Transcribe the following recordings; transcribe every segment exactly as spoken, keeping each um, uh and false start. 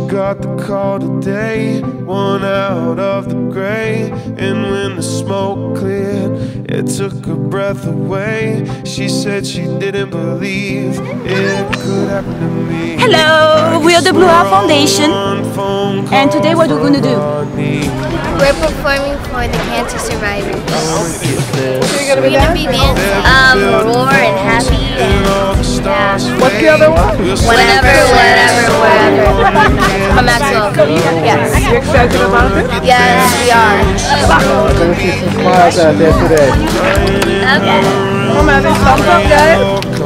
got the call today, one out of the gray. And when the smoke cleared, it took her breath away. She said she didn't believe it could happen to me. Hello, we are the Blue Heart Foundation, and today what we're going to do? We're performing for the cancer survivors. So you're going to be We're going to be dancing. Um, roar and happy and yeah. What's the other one? Whatever, whatever, whatever. From Maxwell. Yes. You excited about it? Yes, we are. I'm going to see some smiles out there today. Okay. Come on, thumbs up, guys.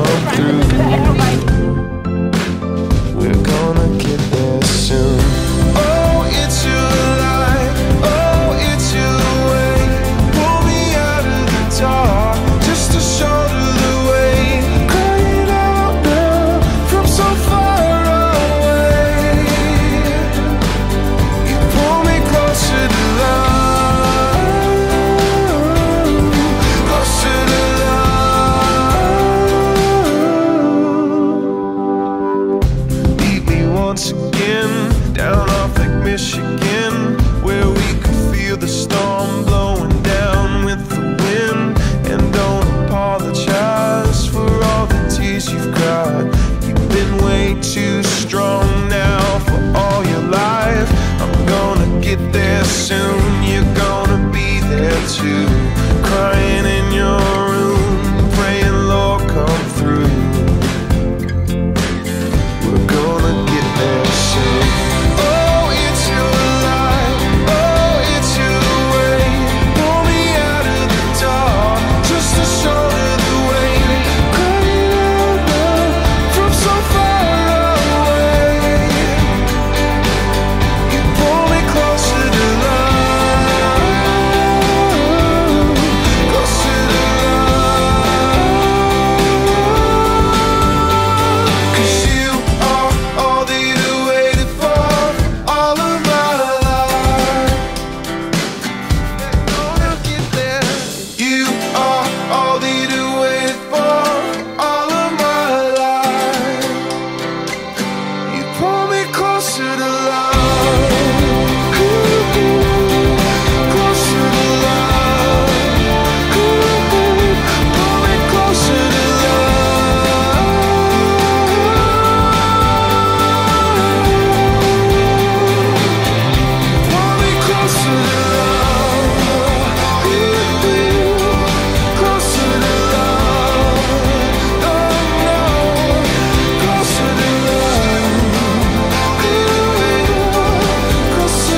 We're gonna get there soon. Oh, it's your light. Oh, it's your way. Pull me out of the dark just to shoulder the weight. Crying out now from so far away. You pull me closer to love, closer to love. Lead me once again down off Lake Michigan, where we could feel the storm blowing down with the wind. And don't apologize for all the tears you've cried. You've been way too strong now for all your life. I'm gonna get there soon, you're gonna be there too. Crying in your room, praying Lord come through. We're gonna get there soon. Oh, it's your light. Oh, it's your way. Pull me out of the dark just to shoulder the weight. Crying out now from so far away. You pull me closer to love, closer to love. 'Cause you are all that I waited for all of my life. Gonna get there. You are all that I waited for all of my life. You pull me closer to love, closer to love. Pull me closer to love. Pull me closer to love. Closer to love. Oh no. Closer to love. Closer to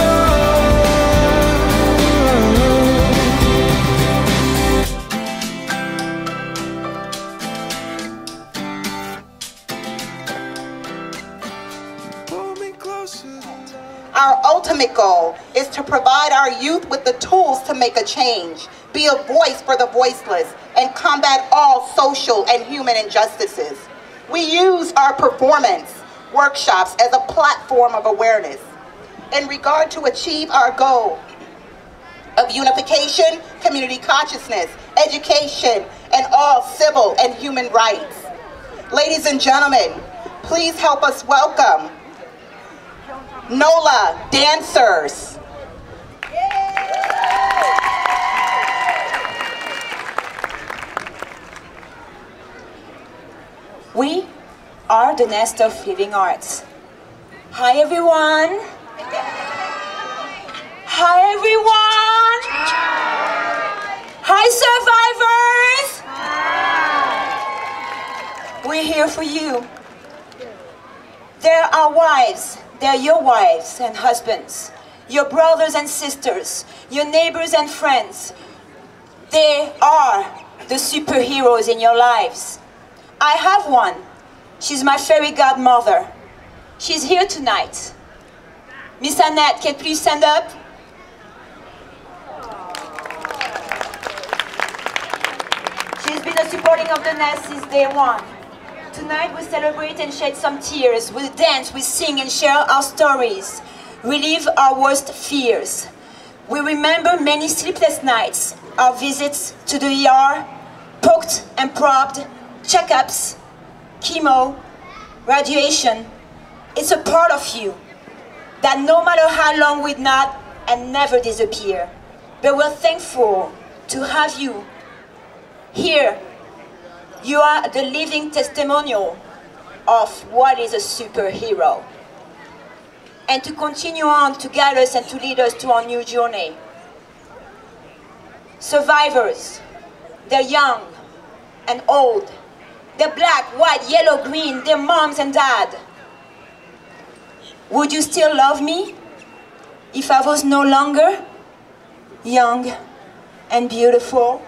love. Pull me closer to love. Our ultimate goal is to provide our youth with the tools to make a change, be a voice for the voiceless, and combat all social and human injustices. We use our performance workshops as a platform of awareness in regard to achieve our goal of unification, community consciousness, education, and all civil and human rights. Ladies and gentlemen, please help us welcome NOLA dancers. We are the Nest of Living Arts. Hi everyone! Hi everyone! Hi survivors! We're here for you. They're our wives, they're your wives and husbands, your brothers and sisters, your neighbors and friends. They are the superheroes in your lives. I have one. She's my fairy godmother. She's here tonight. Miss Annette, can you please stand up? She's been a supporting of the Nest since day one. Tonight we celebrate and shed some tears. We dance, we sing and share our stories. Relieve our worst fears. We remember many sleepless nights, our visits to the E R, poked and probbed, checkups, chemo, radiation. It's a part of you. that no matter how long we'd not and never disappear, but we're thankful to have you here. You are the living testimonial of what is a superhero. And to continue on to guide us and to lead us to our new journey. Survivors, they're young and old. They're black, white, yellow, green, they're moms and dad. Would you still love me if I was no longer young and beautiful?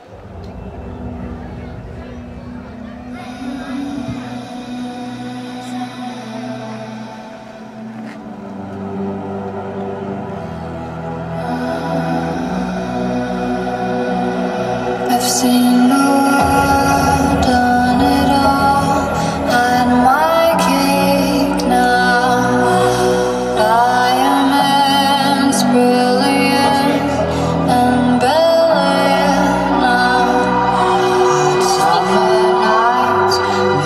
I've seen the world, done it all, had my cake now. Diamonds brilliant and brilliant now. Hot summer nights,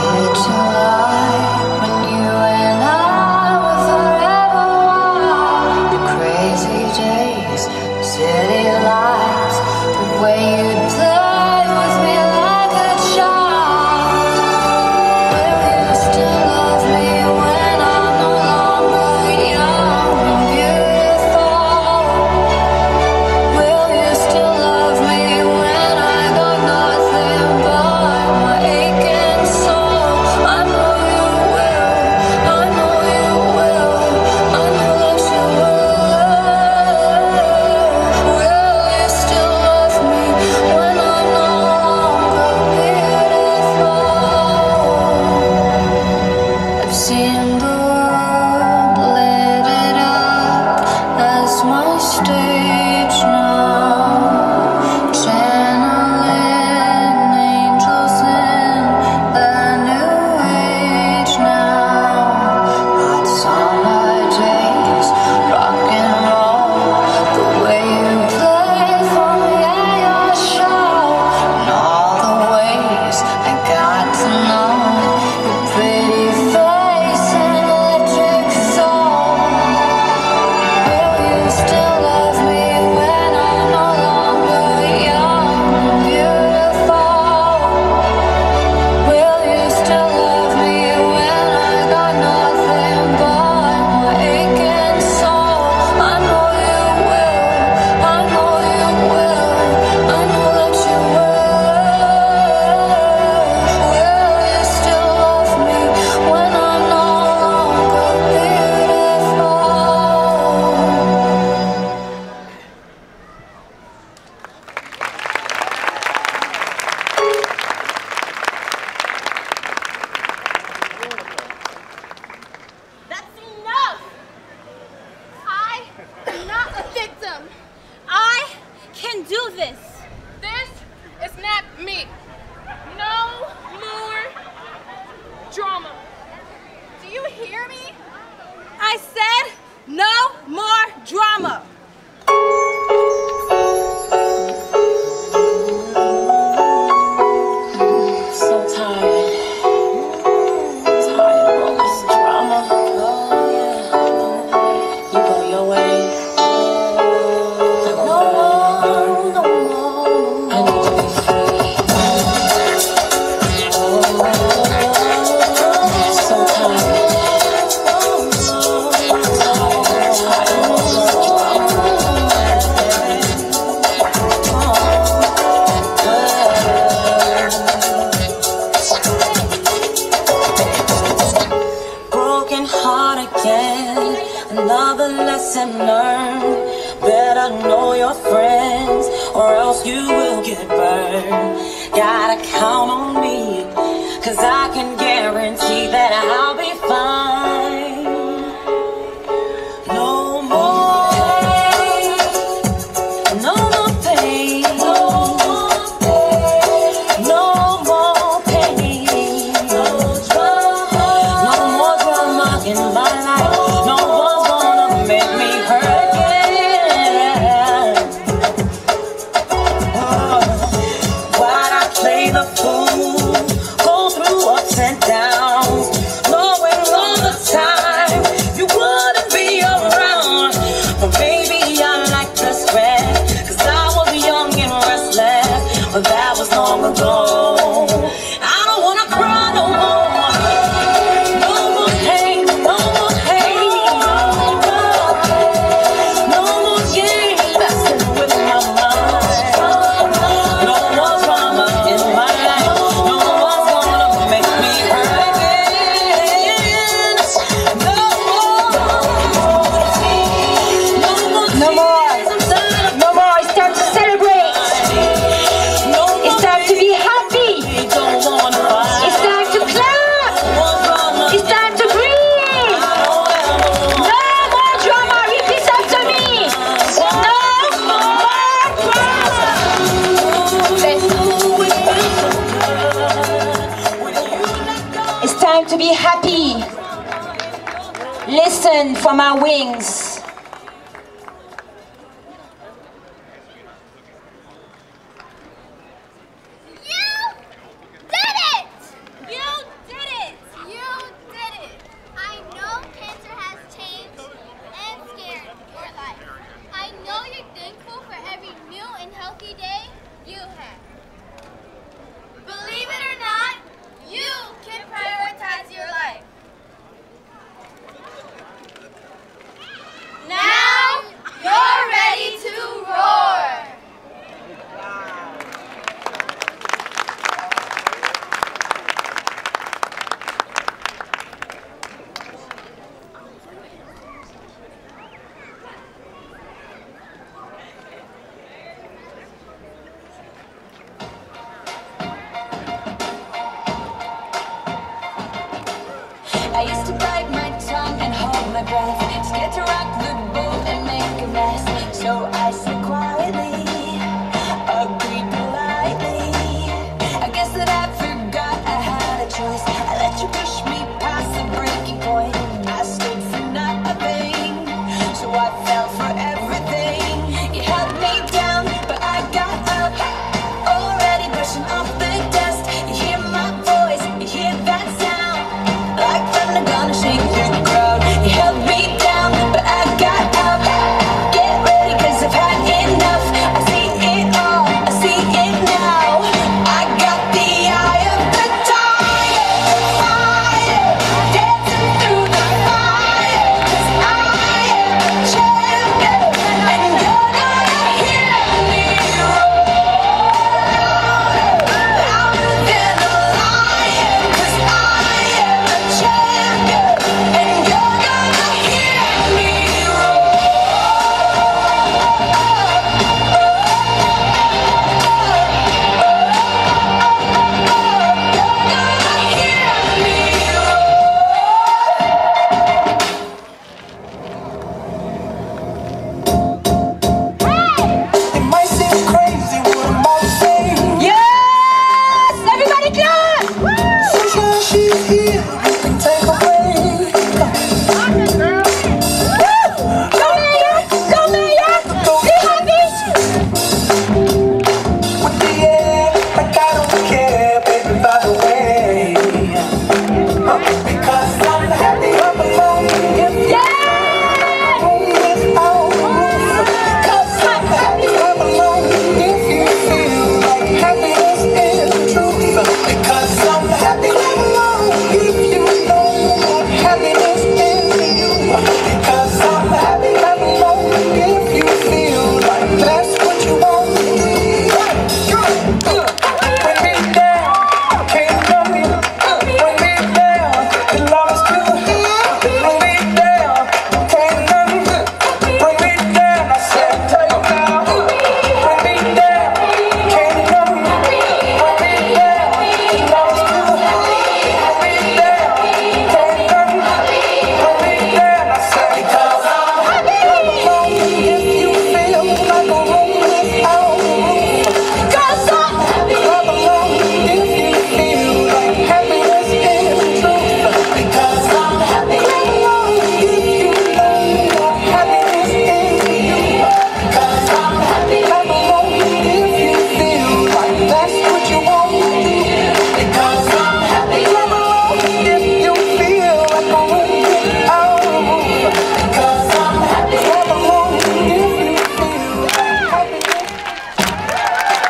mid-July, when you and I were forever wild. The crazy days, city lights, the way you'd play. Knowing all the time you wouldn't be alright. listen for my wings. I used to bite my tongue and hold my breath, scared to rock the boat and make a mess. So I said quietly, agreed politely. I guess that I forgot I had a choice. I let you push me past the breaking point. I stood for nothing, so I fell for everything. You held me down, but I got up, already brushing off the dust. You hear my voice, you hear that sound, like thunder gonna shake the crowd. You held me down, but I got up. Get ready, cause I've had enough. I see it all, I see it now. I got the eye of the tiger, fire, dancing through the fire. Cause I am a champion, and you're gonna hear me roar louder than a lion. Cause I am a champion, and you're gonna hear me roar. It might seem crazy what I'm about to say. Yes! Everybody clap! Sunshine, she's here. You can take a break. Go Mayor! Go Mayor! Be happy! With the air, like I don't care, baby, by the way. Uh, Because I'm happy I'm alone. If Yeah! Cause I'm happy I'm alone. If you feel like happiness is the truth. Because I'm happy I'm alone. If you know what happiness is to you. Because I'm happy I'm alone. If you feel like that's what you want to do. Bring me down, can't love me. Bring me down, the love is too. Bring me down, can't love me. Bring me down, I said take it down. Bring me down, can't love me. Bring me down, the love is too. Bring me down, can't love me. Bring me down, I said because I'm happy. If you feel like a room without a roof. Cause I'm happy I'm alone. If you feel like happiness is the truth. Because I'm happy I'm alone. If you know what happiness is to you. Because I'm happy I'm alone. If you feel like that's what you want to do. Because I'm happy I'm alone. If you feel like a room without a roof. Because I'm happy I'm alone. If you feel like happiness.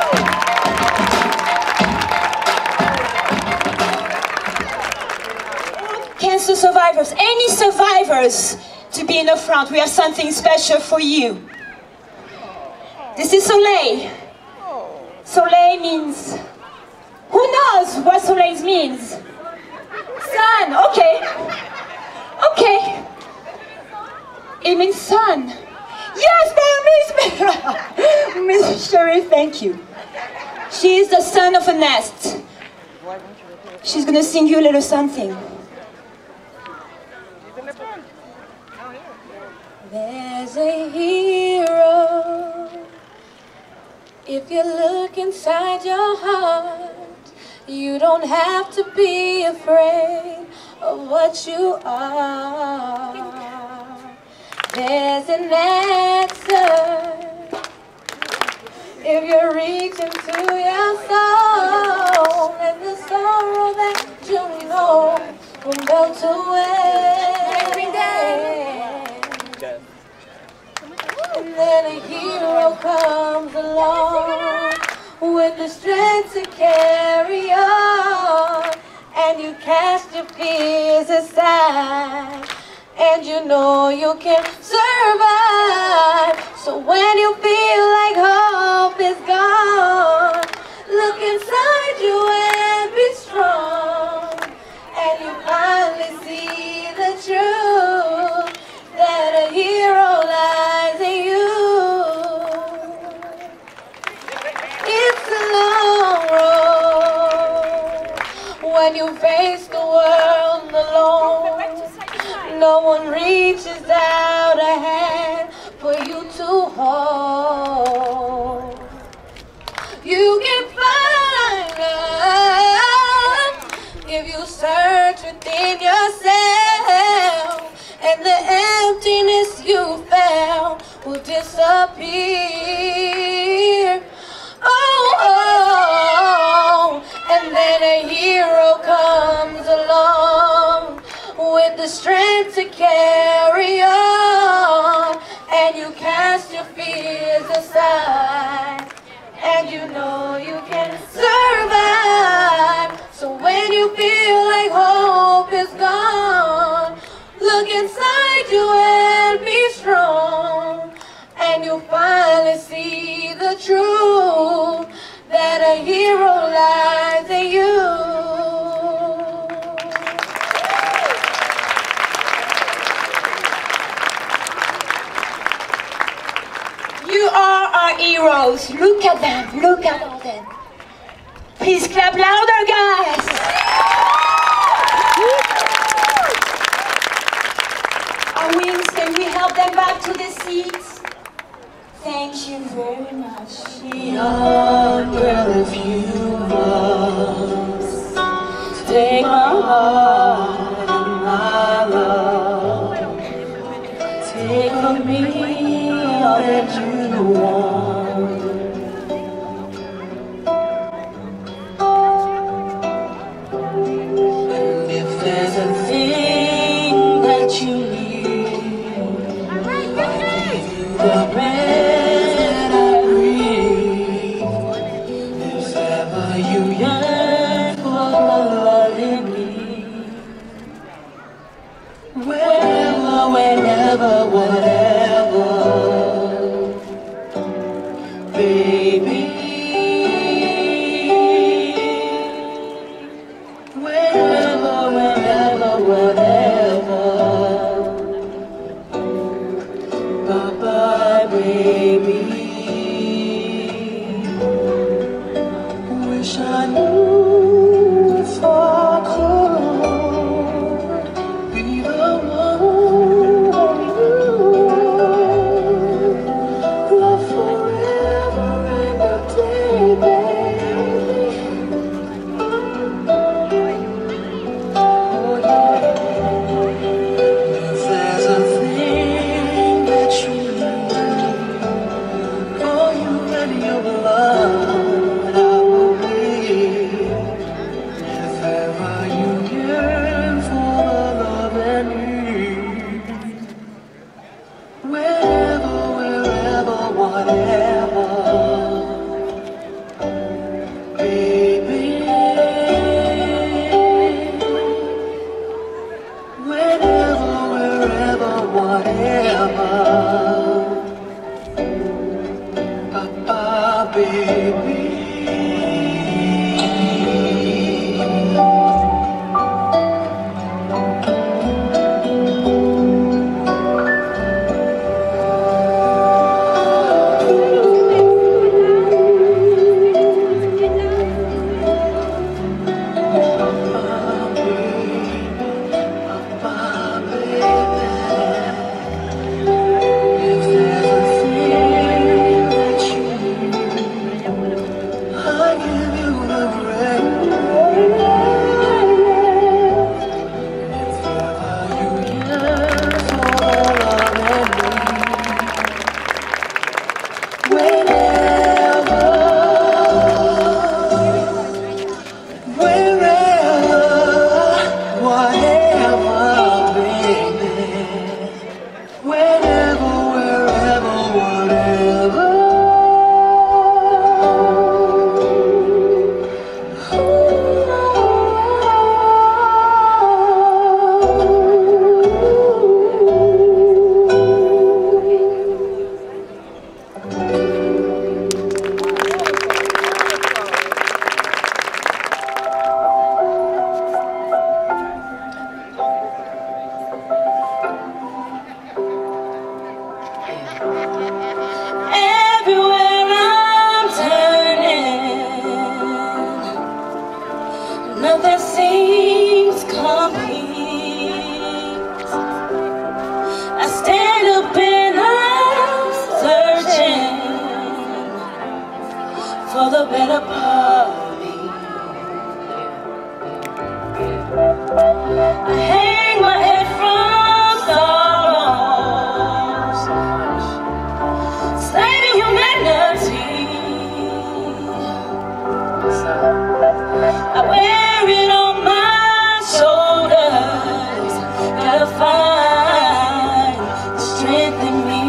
Cancer survivors, any survivors to be in the front, we have something special for you. This is Soleil. Soleil means, who knows what Soleil means? Sun, okay. Okay. It means sun. Yes, ma'am, Miss Miss Sherry, thank you. She is the sun of a nest. She's gonna sing you a little something. There's a hero. If you look inside your heart, you don't have to be afraid of what you are. There's an answer if you're reaching to your soul, and the sorrow that you know will melt away. Every day. And then a hero comes along with the strength to carry on, and you cast your fears aside, and you know you can survive. So when you feel like hope is gone, look inside you and be strong, and you finally see the truth, that a hero lies in you. It's a long road when you face the world alone. No one reaches out a hand for you to hold. You can find love if you search within yourself, and the emptiness you found will disappear. Oh, oh, and then a hero comes along with the strength to carry on, and you cast your fears aside, and you know you can survive. So when you feel like hope is gone, look inside you and be strong, and you'll finally see the truth, that a hero lies in you. You are our heroes. Look at them. Look at all them. Please clap louder, guys. Our wings, can we help them back to the seats? Thank you very much. Young girl, if you must take my heart and my love, take from me all that you want. And if there's a thing that you need, I'll give you the bread I breathe. If ever you yearn for love in me, wherever, whenever, whatever, baby, wherever, whenever, whatever, bye-bye, baby. Wish I knew if I could be the one you love forever and a day, baby. Oh yeah. If there's a thing that you need, for you and your blood, I will be. If ever you yearn for love and need, wherever, wherever, whatever, baby, whenever, wherever, whatever, Papa, baby. If there's a thing that you need, for the better part of me. I hang my head from sorrows, slaving humanity. I wear it on my shoulders, gotta find the strength in me.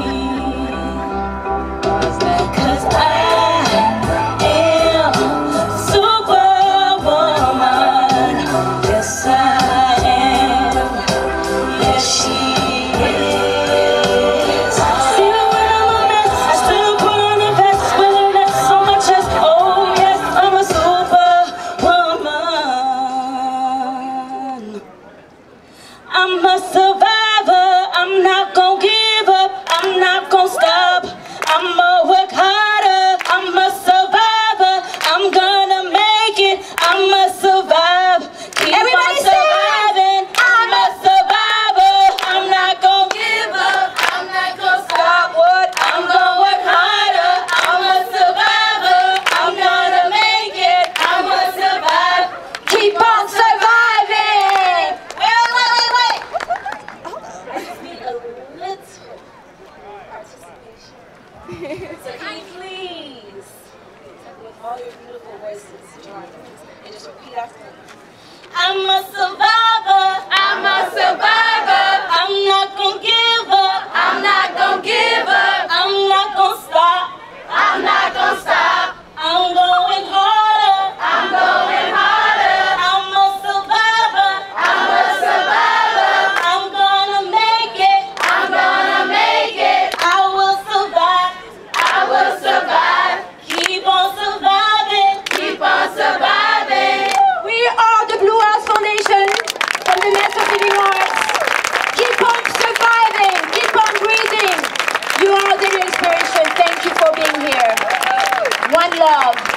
Cause I am Superwoman, yes I am, yes she is. Even when I'm a mess, I still put on the best, whether that's on my chest. Oh yes, I'm a Superwoman. I'm a survivor, I'm not gonna give up, I'm not gonna stop, I'ma work harder, I'm a survivor, I'm gonna make it, I'ma survive, keep on surviving, I'm a survivor, I'm not gonna give up, I'm not gonna stop, what, I'm gonna work harder, I'm a survivor, I'm gonna make it, I'ma survive, keep on surviving. Wait, wait, wait, wait. I just need a little participation. So can you please, with all your beautiful voices, join us and just repeat after me. I'm a survivor. I'm a survivor. I'm not gonna give up. I'm not gonna give up. I'm not gonna stop. I'm not gonna stop. I'm going harder. I'm going harder. I'm a survivor. I'm a survivor. I'm gonna make it. I'm gonna make it. I will survive. I will survive. Keep on surviving. Keep on surviving. We are the Blue House Foundation from the Metro Healing Arts. Keep on surviving. Keep on breathing. You are the inspiration. Thank you for being here. One love.